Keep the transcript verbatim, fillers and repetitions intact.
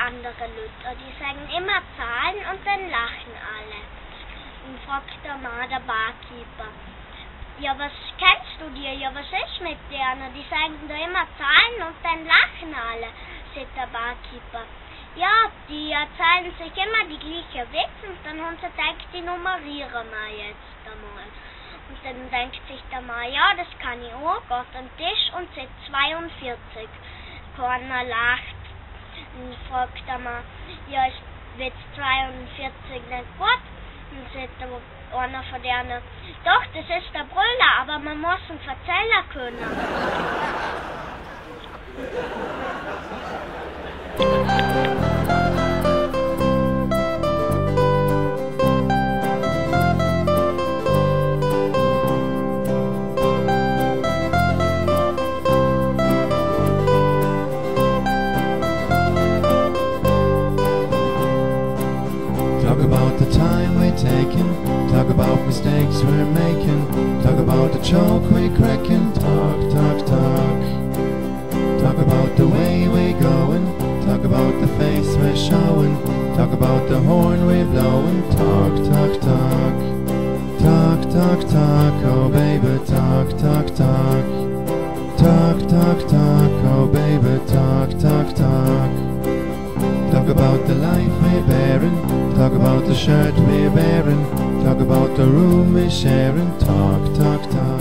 andere Leute. Die sagen immer Zahlen und dann lachen alle. Und fragt der Mann, der Barkeeper: Ja, was kennst du dir? Ja, was ist mit denen? Die sagen da immer Zahlen und dann lachen alle, sagt der Barkeeper. Ja, die erzählen sich immer die gleiche Witze und dann haben sie gedacht, die nummerieren wir jetzt einmal. Und dann denkt sich der Mann: Ja, das kann ich auch, geht an den Tisch und sagt zweiundvierzig. Keiner lacht. Und fragt der Mann: Ja, ist Witz zweiundvierzig nicht gut? Und sagt der einer von denen: Doch, das ist der Brüller, aber man muss ihn erzählen können. Talk about the time we're taking, talk about mistakes we're making, talk about the joke we're cracking, talk, talk, talk. Talk about the way we're going, talk about the face we're showing, talk about the horn we're blowing, talk, talk, talk. Talk, talk, talk, oh baby, talk, talk, talk. Talk, talk, talk, oh baby, talk, talk, talk. Talk about the life we're bearing, talk about the shirt we're wearing, talk about the room we're sharing, talk, talk, talk.